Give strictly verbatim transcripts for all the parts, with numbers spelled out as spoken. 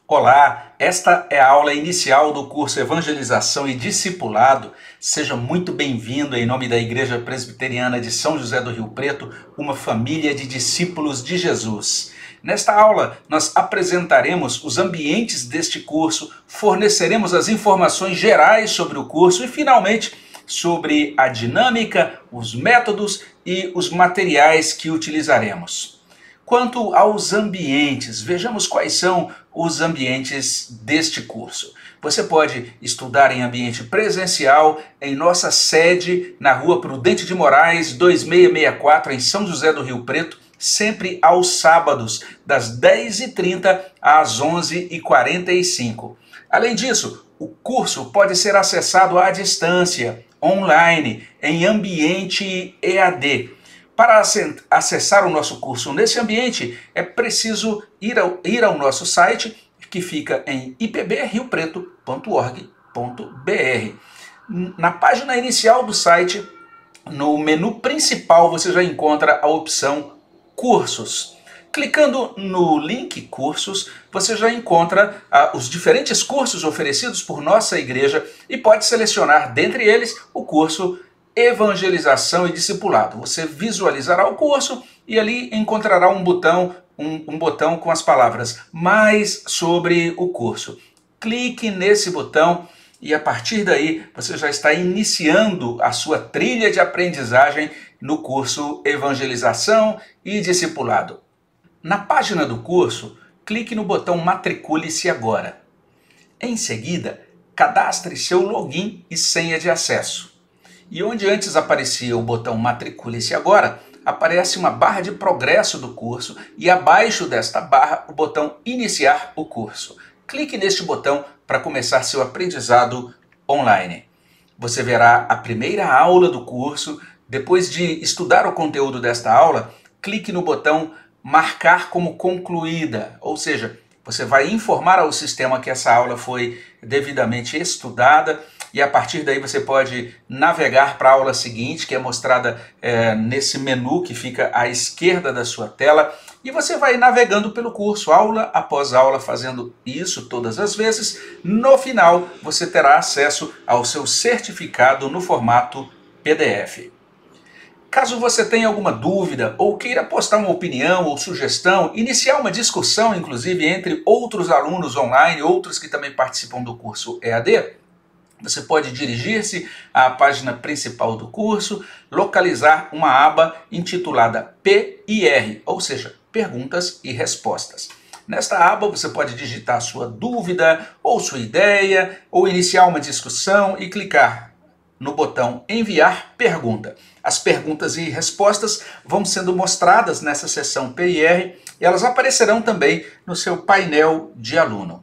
Olá, esta é a aula inicial do curso Evangelização e Discipulado. Seja muito bem-vindo em nome da Igreja Presbiteriana de São José do Rio Preto, uma família de discípulos de Jesus. Nesta aula, nós apresentaremos os ambientes deste curso, forneceremos as informações gerais sobre o curso e, finalmente, sobre a dinâmica, os métodos e os materiais que utilizaremos. Quanto aos ambientes, vejamos quais são os ambientes deste curso. Você pode estudar em ambiente presencial em nossa sede na Rua Prudente de Moraes, dois mil seiscentos e sessenta e quatro, em São José do Rio Preto, sempre aos sábados, das dez e trinta às onze e quarenta e cinco. Além disso, o curso pode ser acessado à distância, online, em ambiente E A D. Para acessar o nosso curso nesse ambiente, é preciso ir ao, ir ao nosso site, que fica em i p b rio preto ponto org ponto b r. Na página inicial do site, no menu principal, você já encontra a opção Cursos. Clicando no link Cursos, você já encontra ah, os diferentes cursos oferecidos por nossa igreja e pode selecionar dentre eles o curso Evangelização e Discipulado. Você visualizará o curso e ali encontrará um botão, um, um botão com as palavras mais sobre o curso. Clique nesse botão e a partir daí você já está iniciando a sua trilha de aprendizagem no curso Evangelização e Discipulado. Na página do curso, clique no botão Matricule-se agora. Em seguida, cadastre seu login e senha de acesso. E onde antes aparecia o botão Matricule-se agora, aparece uma barra de progresso do curso e abaixo desta barra o botão Iniciar o curso. Clique neste botão para começar seu aprendizado online. Você verá a primeira aula do curso. Depois de estudar o conteúdo desta aula, clique no botão Marcar como concluída, ou seja, você vai informar ao sistema que essa aula foi devidamente estudada e a partir daí você pode navegar para a aula seguinte, que é mostrada é, nesse menu que fica à esquerda da sua tela, e você vai navegando pelo curso, aula após aula, fazendo isso todas as vezes. No final, você terá acesso ao seu certificado no formato P D F. Caso você tenha alguma dúvida ou queira postar uma opinião ou sugestão, iniciar uma discussão, inclusive, entre outros alunos online, outros que também participam do curso E A D, você pode dirigir-se à página principal do curso, localizar uma aba intitulada P I R, ou seja, Perguntas e Respostas. Nesta aba você pode digitar sua dúvida ou sua ideia, ou iniciar uma discussão e clicar no botão Enviar Pergunta. As perguntas e respostas vão sendo mostradas nessa seção P I R e elas aparecerão também no seu painel de aluno.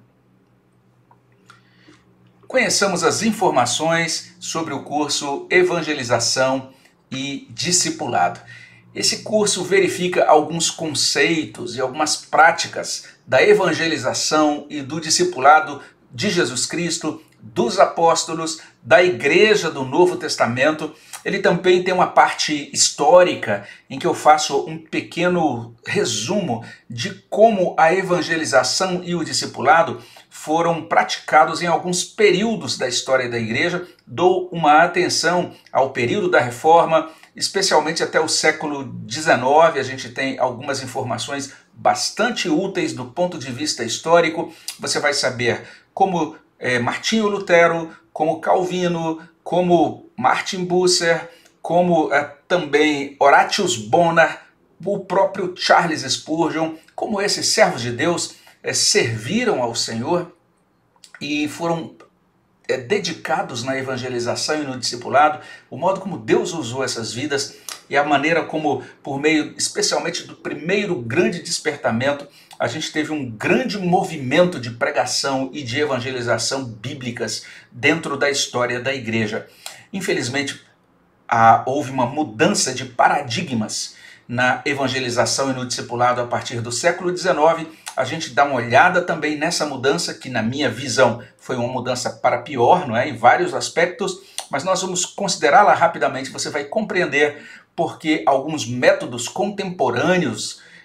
Conheçamos as informações sobre o curso Evangelização e Discipulado. Esse curso verifica alguns conceitos e algumas práticas da evangelização e do discipulado de Jesus Cristo, dos apóstolos, da Igreja do Novo Testamento. Ele também tem uma parte histórica em que eu faço um pequeno resumo de como a evangelização e o discipulado foram praticados em alguns períodos da história da Igreja. Dou uma atenção ao período da Reforma, especialmente até o século dezenove. A gente tem algumas informações bastante úteis do ponto de vista histórico. Você vai saber como é, Martinho Lutero, como Calvino, como Martin Bucer, como é, também Horatius Bonar, o próprio Charles Spurgeon, como esses servos de Deus é, serviram ao Senhor e foram é, dedicados na evangelização e no discipulado, o modo como Deus usou essas vidas e a maneira como, por meio especialmente do primeiro grande despertamento, a gente teve um grande movimento de pregação e de evangelização bíblicas dentro da história da igreja. Infelizmente, há, houve uma mudança de paradigmas na evangelização e no discipulado a partir do século dezenove. A gente dá uma olhada também nessa mudança, que na minha visão foi uma mudança para pior, não é? Em vários aspectos, mas nós vamos considerá-la rapidamente. Você vai compreender porque alguns métodos contemporâneos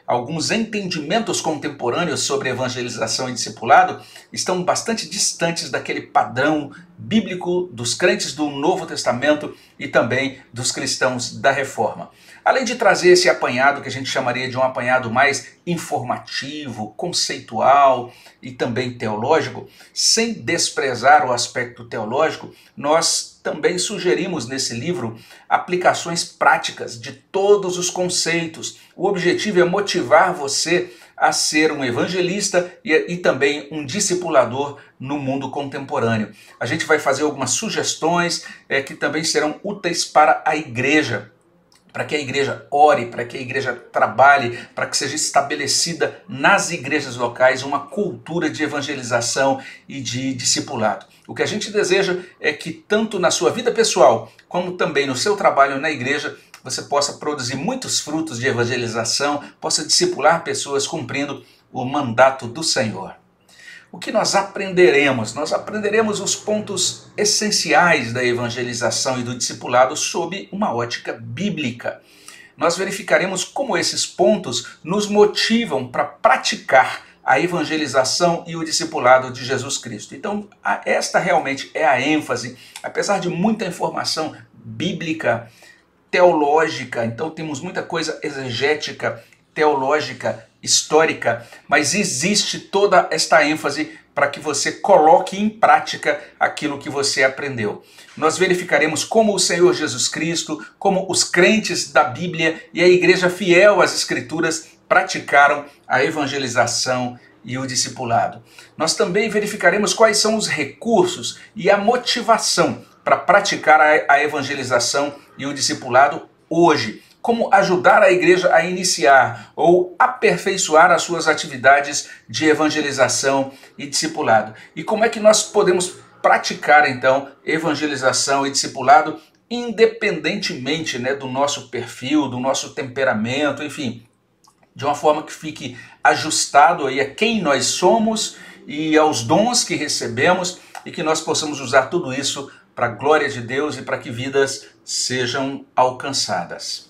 alguns entendimentos contemporâneos sobre evangelização e discipulado estão bastante distantes daquele padrão bíblico dos crentes do Novo Testamento e também dos cristãos da Reforma. Além de trazer esse apanhado que a gente chamaria de um apanhado mais informativo, conceitual e também teológico, sem desprezar o aspecto teológico, nós também sugerimos nesse livro aplicações práticas de todos os conceitos. O objetivo é motivar você a ser um evangelista e, e também um discipulador no mundo contemporâneo. A gente vai fazer algumas sugestões é, que também serão úteis para a igreja, para que a igreja ore, para que a igreja trabalhe, para que seja estabelecida nas igrejas locais uma cultura de evangelização e de discipulado. O que a gente deseja é que tanto na sua vida pessoal, como também no seu trabalho na igreja, você possa produzir muitos frutos de evangelização, possa discipular pessoas cumprindo o mandato do Senhor. O que nós aprenderemos? Nós aprenderemos os pontos essenciais da evangelização e do discipulado sob uma ótica bíblica. Nós verificaremos como esses pontos nos motivam para praticar a evangelização e o discipulado de Jesus Cristo. Então, esta realmente é a ênfase, apesar de muita informação bíblica, teológica, então temos muita coisa exegética, teológica, histórica, mas existe toda esta ênfase para que você coloque em prática aquilo que você aprendeu. Nós verificaremos como o Senhor Jesus Cristo, como os crentes da Bíblia e a igreja fiel às Escrituras praticaram a evangelização e o discipulado. Nós também verificaremos quais são os recursos e a motivação para praticar a evangelização e o discipulado hoje. Como ajudar a igreja a iniciar ou aperfeiçoar as suas atividades de evangelização e discipulado. E como é que nós podemos praticar, então, evangelização e discipulado independentemente, né, do nosso perfil, do nosso temperamento, enfim, de uma forma que fique ajustado aí a quem nós somos e aos dons que recebemos e que nós possamos usar tudo isso para a glória de Deus e para que vidas sejam alcançadas.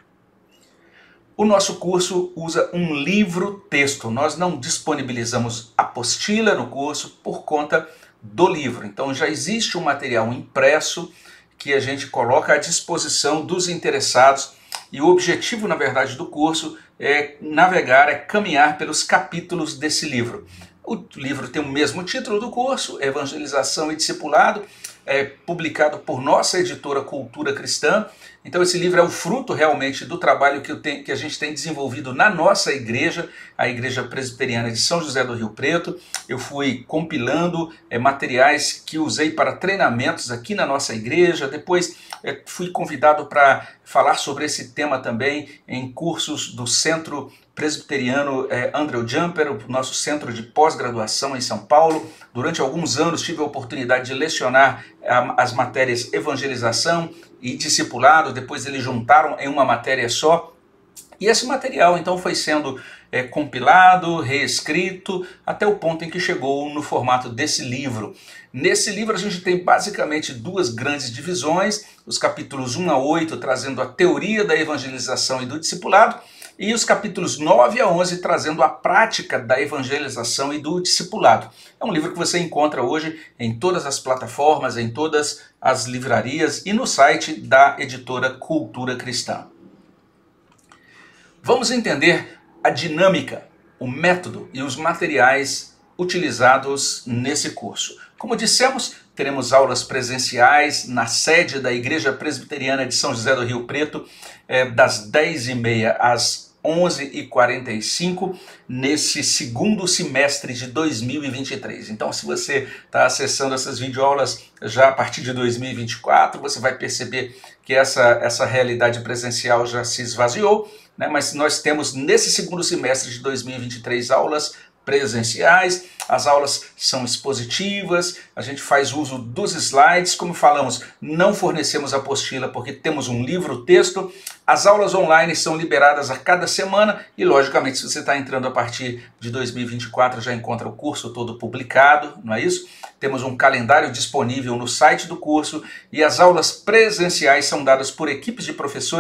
O nosso curso usa um livro-texto. Nós não disponibilizamos apostila no curso por conta do livro. Então já existe um material impresso que a gente coloca à disposição dos interessados e o objetivo, na verdade, do curso é navegar, é caminhar pelos capítulos desse livro. O livro tem o mesmo título do curso, Evangelização e Discipulado, é publicado por nossa editora Cultura Cristã. Então esse livro é o fruto realmente do trabalho que, eu tenho, que a gente tem desenvolvido na nossa igreja, a Igreja Presbiteriana de São José do Rio Preto. Eu fui compilando é, materiais que usei para treinamentos aqui na nossa igreja, depois é, fui convidado para falar sobre esse tema também em cursos do Centro Presbiteriano é, Andrew Jumper, o nosso centro de pós-graduação em São Paulo. Durante alguns anos tive a oportunidade de lecionar a, as matérias evangelização e discipulado, depois eles juntaram em uma matéria só. E esse material então foi sendo é, compilado, reescrito, até o ponto em que chegou no formato desse livro. Nesse livro a gente tem basicamente duas grandes divisões, os capítulos um a oito trazendo a teoria da evangelização e do discipulado, e os capítulos nove a onze trazendo a prática da evangelização e do discipulado. É um livro que você encontra hoje em todas as plataformas, em todas as livrarias e no site da editora Cultura Cristã. Vamos entender a dinâmica, o método e os materiais utilizados nesse curso. Como dissemos, teremos aulas presenciais na sede da Igreja Presbiteriana de São José do Rio Preto, é, das dez e meia às onze e quarenta e cinco, nesse segundo semestre de dois mil e vinte e três. Então, se você está acessando essas videoaulas já a partir de dois mil e vinte e quatro, você vai perceber que essa, essa realidade presencial já se esvaziou, né? Mas nós temos nesse segundo semestre de dois mil e vinte e três aulas presenciais, as aulas são expositivas, a gente faz uso dos slides, como falamos, não fornecemos apostila porque temos um livro-texto, as aulas online são liberadas a cada semana e, logicamente, se você está entrando a partir de dois mil e vinte e quatro, já encontra o curso todo publicado, não é isso? Temos um calendário disponível no site do curso e as aulas presenciais são dadas por equipes de professores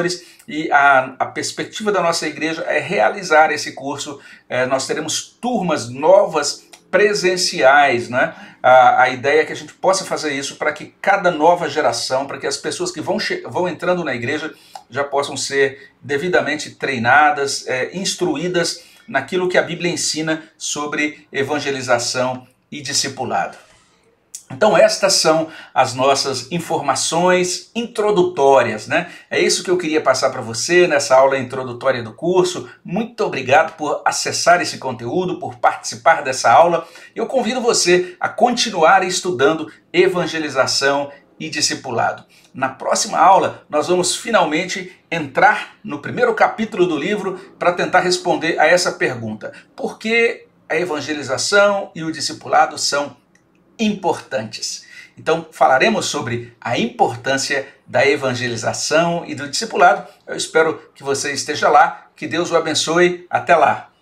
e a, a perspectiva da nossa igreja é realizar esse curso. É, nós teremos turmas novas presenciais, né? A, a ideia é que a gente possa fazer isso para que cada nova geração, para que as pessoas que vão, vão entrando na igreja já possam ser devidamente treinadas, é, instruídas naquilo que a Bíblia ensina sobre evangelização e discipulado. Então estas são as nossas informações introdutórias, né? É isso que eu queria passar para você nessa aula introdutória do curso. Muito obrigado por acessar esse conteúdo, por participar dessa aula. Eu convido você a continuar estudando evangelização e discipulado. Na próxima aula, nós vamos finalmente entrar no primeiro capítulo do livro para tentar responder a essa pergunta. Por que a evangelização e o discipulado são importantes? Então falaremos sobre a importância da evangelização e do discipulado. Eu espero que você esteja lá. Que Deus o abençoe. Até lá!